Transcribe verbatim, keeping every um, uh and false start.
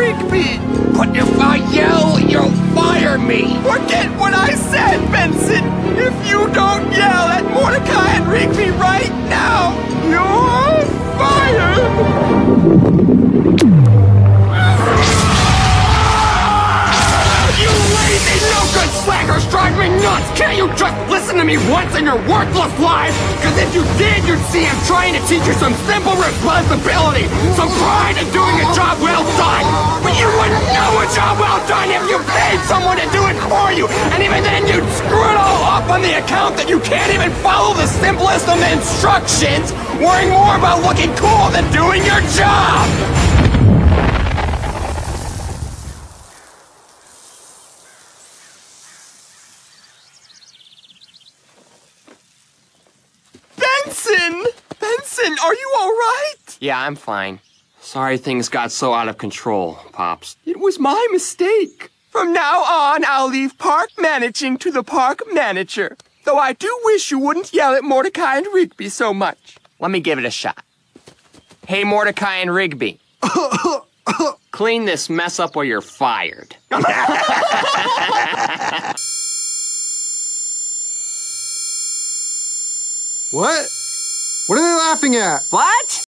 Rigby! But if I yell, you'll fire me! Forget what I said, Benson! If you don't yell at Mordecai and Rigby right now, you're fired! You lazy, no-good slackers drive me nuts! Can't you just listen to me once in your worthless life? Cause if you did, you'd see I'm trying to teach you some simple responsibility, some pride in doing a job well done! But you wouldn't know a job well done if you paid someone to do it for you! And even then, you'd screw it all up on the account that you can't even follow the simplest of the instructions, worrying more about looking cool than doing your job! Benson! Benson, are you all right? Yeah, I'm fine. Sorry things got so out of control, Pops. It was my mistake. From now on, I'll leave park managing to the park manager. Though I do wish you wouldn't yell at Mordecai and Rigby so much. Let me give it a shot. Hey, Mordecai and Rigby. Clean this mess up or you're fired. What? What are they laughing at? What?